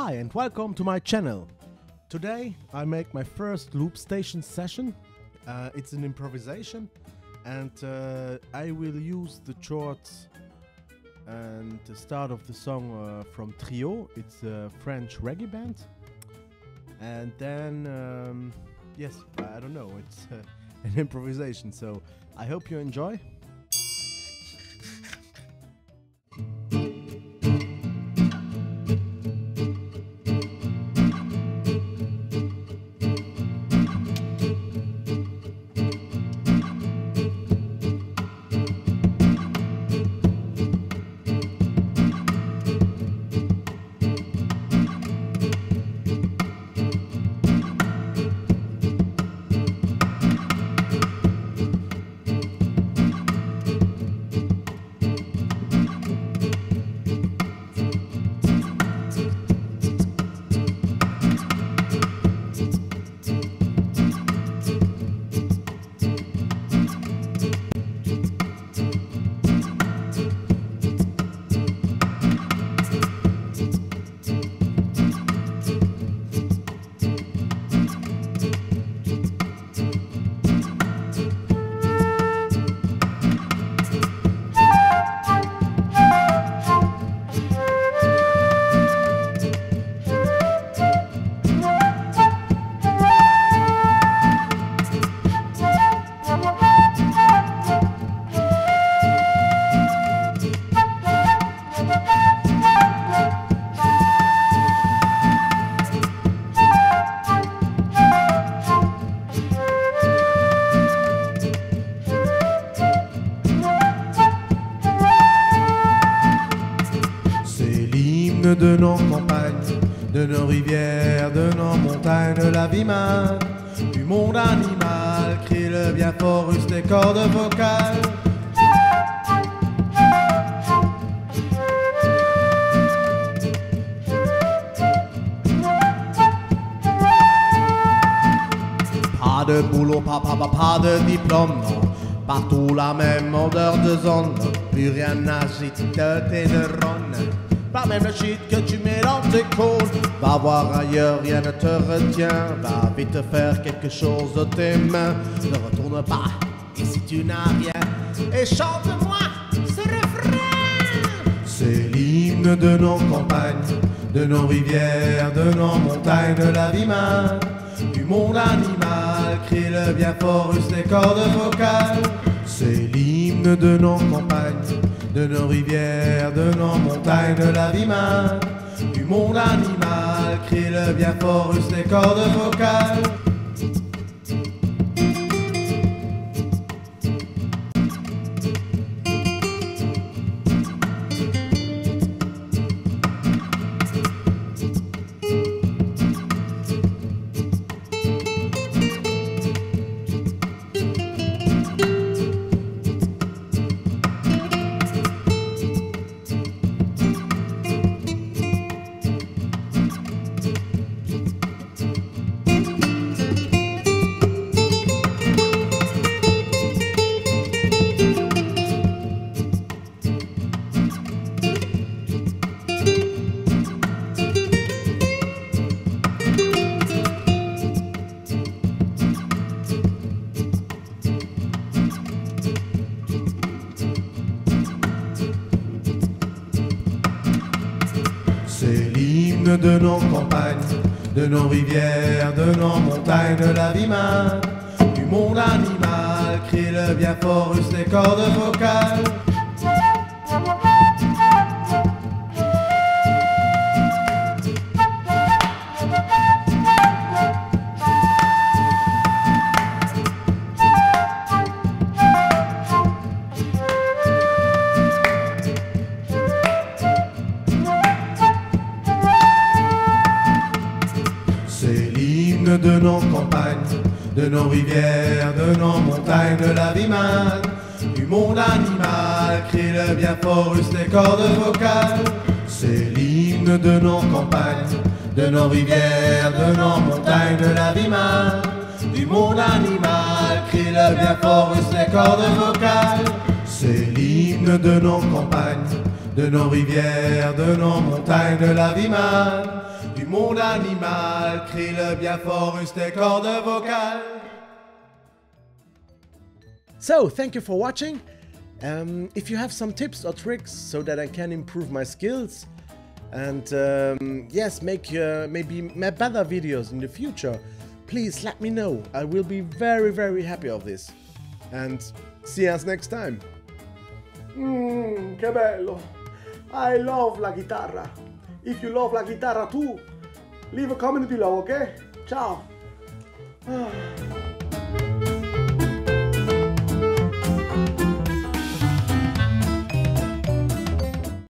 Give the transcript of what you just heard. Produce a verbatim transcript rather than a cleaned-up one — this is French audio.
Hi and welcome to my channel. Today I make my first loop station session. Uh, it's an improvisation and uh, I will use the chords and the start of the song uh, from Trio. It's a French reggae band. And then, um, yes, I don't know, it's uh, an improvisation, so I hope you enjoy. De nos campagnes, de nos rivières, de nos montagnes, la vie manne du monde animal, crie le bien fort, use les cordes vocales. Pas de boulot, pas, pas, pas, pas de diplôme, non. Partout la même odeur de zone, plus rien n'agite tes neurones. Pas même le shit que tu mets dans tes côtes. Va voir ailleurs, rien ne te retient. Va vite faire quelque chose de tes mains. Ne retourne pas ici tu n'as rien. Et chante-moi ce refrain. C'est l'hymne de nos campagnes, de nos rivières, de nos montagnes, de la vie manne du monde animal, crie le bien fort, use les cordes vocales. C'est l'hymne de nos campagnes, de nos rivières, de nos montagnes, de la vie manne du monde animal, crie le bien fort, use les cordes vocales. C'est l'hymne de nos campagnes, de nos rivières, de nos montagnes, de la vie manne du monde animal, crie le bien fort, use les cordes vocales. De nos campagnes, de nos rivières, de nos montagnes, de la vie manne du monde animal, crie le bien fort, use les cordes vocales. C'est l'hymne de nos campagnes, de nos rivières, de nos montagnes, de la vie manne du monde animal, crie le bien fort, use les cordes vocales. C'est l'hymne de nos campagnes, de nos rivières, de nos montagnes, de la vie manne du monde animal, crie-le bien fort, use tes cordes vocales. So, thank you for watching. Um, if you have some tips or tricks so that I can improve my skills and um, yes, make uh, maybe better videos in the future, please let me know. I will be very very happy of this. And see us next time. Mmm, che bello! I love la chitarra. If you love la chitarra too, leave a comment below, okay? Ciao! Ah.